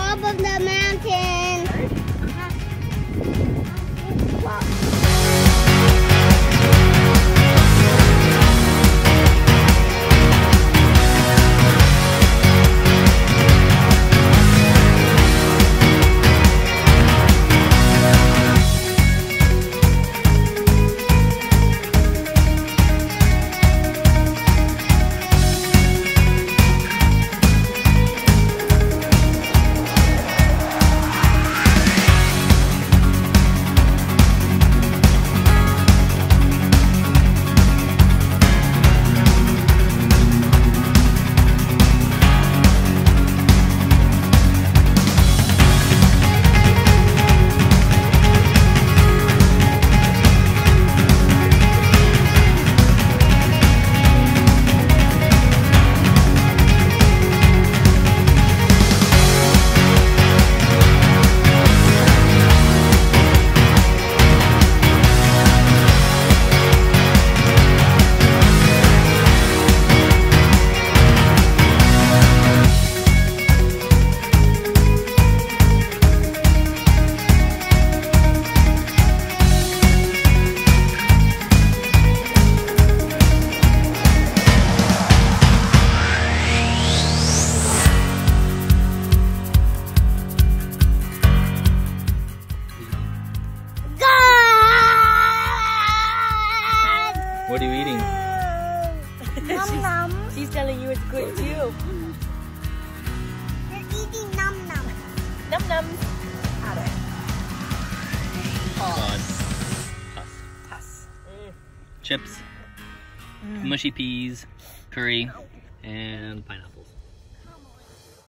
top of the mountain. What are you eating? She's telling you it's good too. You're eating num num. Num nums. Haddock. Huss. Chips, mushy peas, curry, and pineapple.